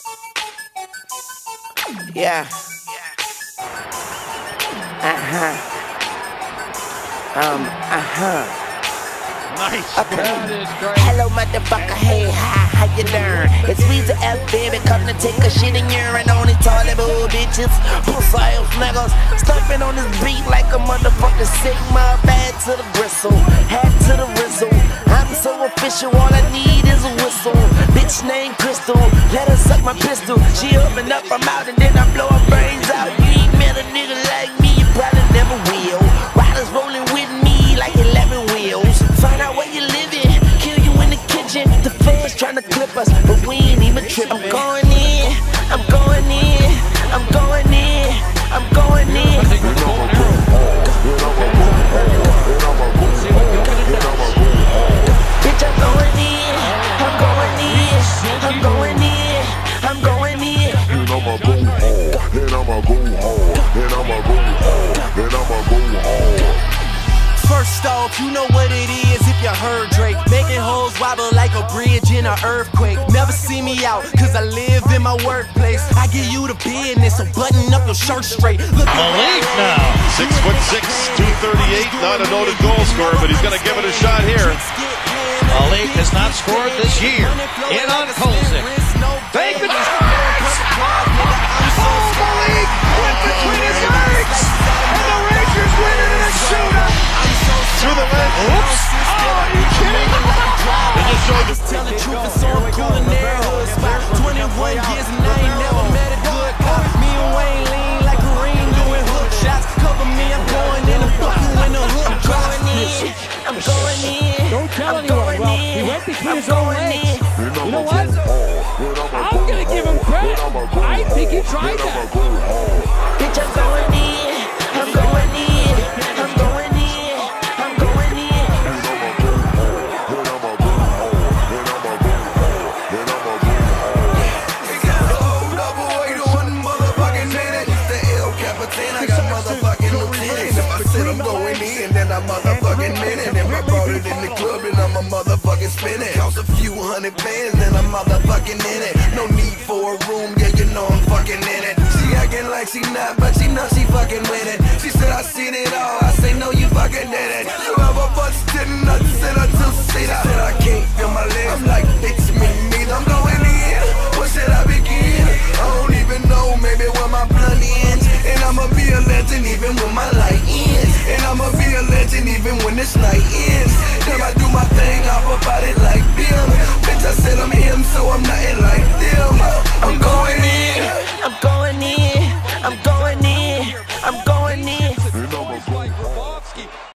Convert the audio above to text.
Yeah. Nice. Okay. That is great. Hello, motherfucker. Hey, hi, how you doing? It's Weezy F, baby. Come to take a shit in urine on these toilet bowl bitches. Pussy ass niggas. Stumping on this beat like a motherfucking Sigma. Bad to the gristle, hat to the rizzle. I'm so official, all I need is a whistle. Bitch named Crystal, let her suck my pistol. She open up, I'm out, and then I blow her brains out. You ain't met a nigga like me, you probably never will. Riders rolling with me like 11 wheels. Find out where you living, kill you in the kitchen. The feds trying to clip us, but we ain't even tripping. I'm going in, I'm going in, I'm going in, I'm going in. Bitch, I'm going in, I'm going in, I'm going in, I'm going in. And I'ma go hard, and I'ma go hard, and I'ma go hard, and I'ma go hard. First off, you know what it is if you heard Drake. Making hoes wobble like a bridge in an earthquake. Never see me out, cause I live in my workplace. I give you the business, so button up your shirt straight. Look at Malik now. 6'6", 238, not a noted goal scorer, but he's gonna give it a shot here. Malik has not scored this year. In on Kolzig. Fake it. Oh, Malik went between his legs. And the Rangers win it in a shootout. Through the leg. Oops. Oh, are you kidding? They just showed Just tell the truth, it's so cool in their hood spot. 21 years and I ain't never met a good cop. Me and Wayne lean like Kareem doing hook shots. Cover me, I'm going in and fuck you in the hook drops. I'm going in. Don't tell anyone. Well, he went between his own legs. You know what? I'm gonna give him credit. I think he tried that. Bitch, I'm going in, I'm going in, I'm going in, I'm going in. I got motherfucking lieutenant. If I said I'm going in, then I motherfucking meant it. If I brought it in the club, then I'm a motherfucking spinning. Cost a few $100, then I'm motherfucking in it. No need for a room, yeah, you know I'm fucking in it. She acting like she not, but she know she fucking with it. She said I seen it all, I say no, you fucking did it. You ever busted nuts, said I just see that. Said I can't feel my legs, I'm like, it's me neither. I'm going in, where should I begin? I don't even know, maybe where my blood ends. And I'ma be a legend even when my light ends. And I'ma be a legend even when this night